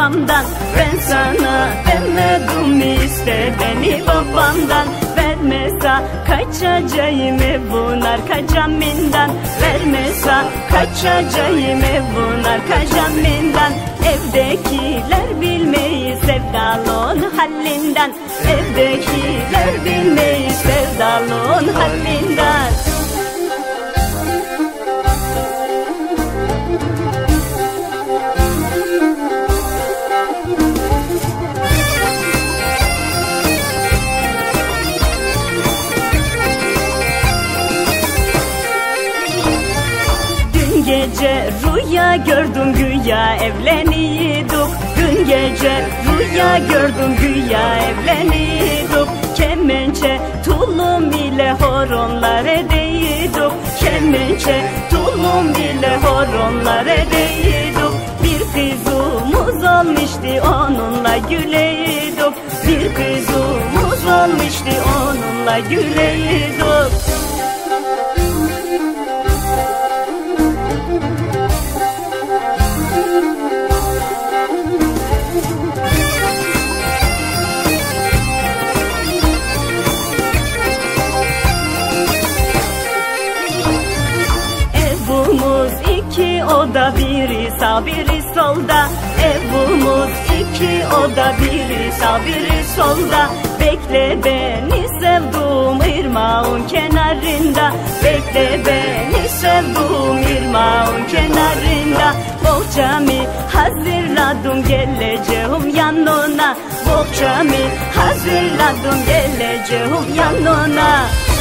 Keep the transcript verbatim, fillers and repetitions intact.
babamdan. Ben sana demedim iste beni babamdan. Vermezse kaçacağım evun arkacamından. Vermezse kaçacağım evun arkacamından. Evdekiler bilmeyi sevdalın halinden. Evdekiler bilmeyi sevdalın halinden. Dün gece rüya gördüm güya evleniyorduk. Dün gece rüya gördüm güya evleniyorduk. Kemençe tulum ile horonlar ediyorduk. Kemençe tulum ile horonlar ediyorduk. Bir kızımız olmuştu onunla güleyorduk. Bir kızımız olmuştu onunla güleyorduk. İki oda biri sağ biri solda. Evimiz iki oda biri sağ biri solda. Bekle beni sevduğum irmağın kenarında. Bekle beni sevduğum irmağın kenarında. Bohçamı hazırladım geleceğim yanına. Bohçamı hazırladım geleceğim yanına.